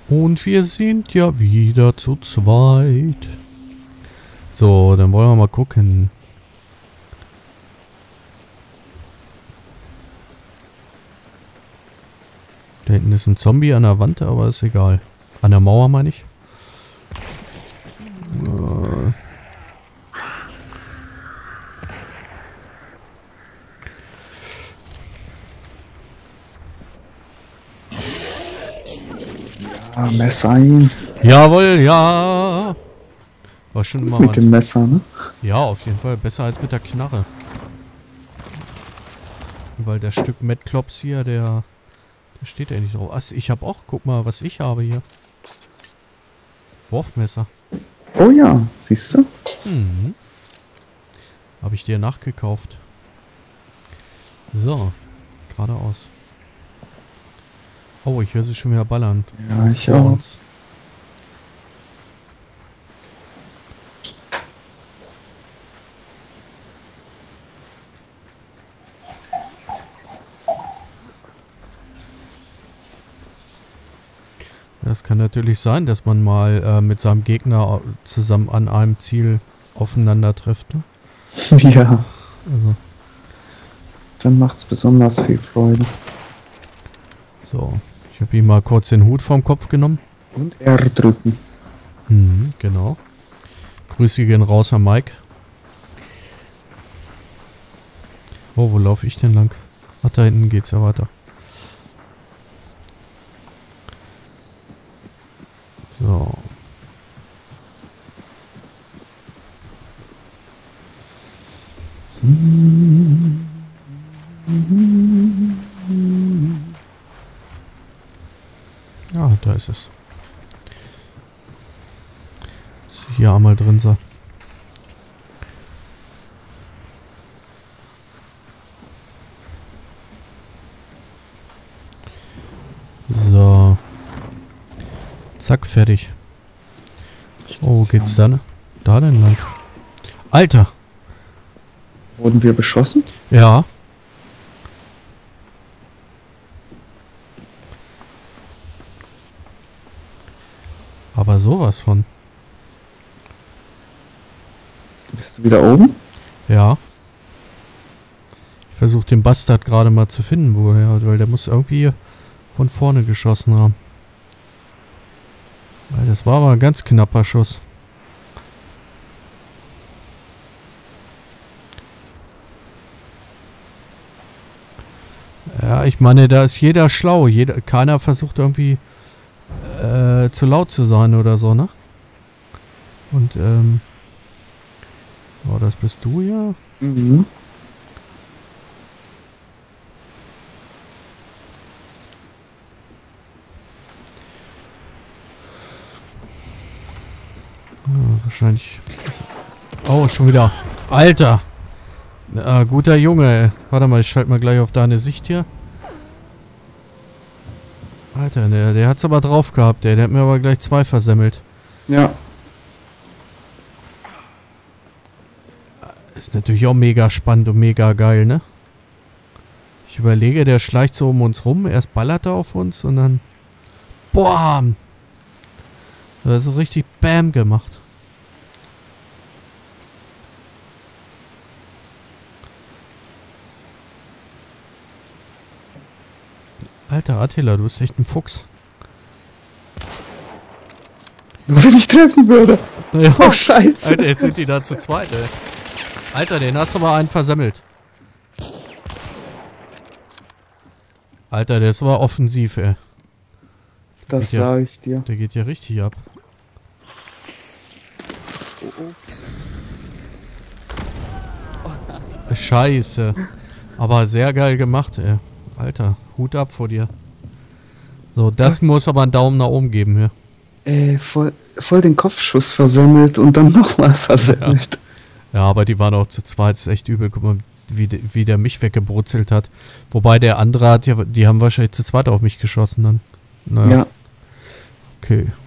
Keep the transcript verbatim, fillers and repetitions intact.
Und wir sind ja wieder zu zweit. So, dann wollen wir mal gucken. Da hinten ist ein Zombie an der Wand, aber ist egal. An der Mauer meine ich. Äh. Ah, Messer ein. Jawohl, ja. War schon immer Mit dem Messer, ne? Ja, auf jeden Fall. Besser als mit der Knarre. Weil das Stück Metclops hier, der... Da steht ja nicht drauf. Ach, ich habe auch... Guck mal, was ich habe hier. Wurfmesser. Oh ja, siehst du? Mhm. Habe ich dir nachgekauft. So. Geradeaus. Oh, ich höre sie schon wieder ballern. Ja, ich Vor auch. uns. Das kann natürlich sein, dass man mal äh, mit seinem Gegner zusammen an einem Ziel aufeinander trifft. Ne? Ja. Also. Dann macht's besonders viel Freude. So, ich habe ihm mal kurz den Hut vom Kopf genommen. Und R drücken. Mhm, genau. Grüße gehen raus an Mike. Oh, wo laufe ich denn lang? Ach, da hinten geht's ja weiter. So. Ja, da ist es. Ist hier einmal drin sein. So. Zack, fertig. Oh, geht's dann? Da denn lang? Alter! Wurden wir beschossen? Ja. Aber sowas von. Bist du wieder oben? Ja. Ich versuche den Bastard gerade mal zu finden, wo er, weil der muss irgendwie von vorne geschossen haben. Weil das war aber ein ganz knapper Schuss. Ja, ich meine, da ist jeder schlau. Jeder, keiner versucht irgendwie äh, zu laut zu sein oder so, ne? Und, ähm... Oh, das bist du ja? Mhm. Oh, wahrscheinlich... Oh, schon wieder. Alter! Ah, guter Junge, ey. Warte mal, ich schalte mal gleich auf deine Sicht hier. Alter, der, der hat's aber drauf gehabt, ey. Der hat mir aber gleich zwei versemmelt. Ja. Ist natürlich auch mega spannend und mega geil, ne? Ich überlege, der schleicht so um uns rum. Erst ballert er auf uns und dann... Boam! Das ist so richtig Bam gemacht. Alter, Attila, du bist echt ein Fuchs. Nur wenn ich treffen würde. Ja. Oh, scheiße. Alter, jetzt sind die da zu zweit, ey. Alter, den hast du mal einen versemmelt. Alter, der ist aber offensiv, ey. Das Geht ja- sage ich dir. Der geht ja richtig ab. Scheiße. Aber sehr geil gemacht, ey. Alter, Hut ab vor dir. So, das muss aber einen Daumen nach oben geben hier. Äh, voll, voll den Kopfschuss versemmelt und dann nochmal versemmelt. Ja, aber die waren auch zu zweit, ist echt übel. Guck mal, wie, de- wie der mich weggebrutzelt hat. Wobei der andere hat ja, die haben wahrscheinlich zu zweit auf mich geschossen dann. Naja. Ja. Okay.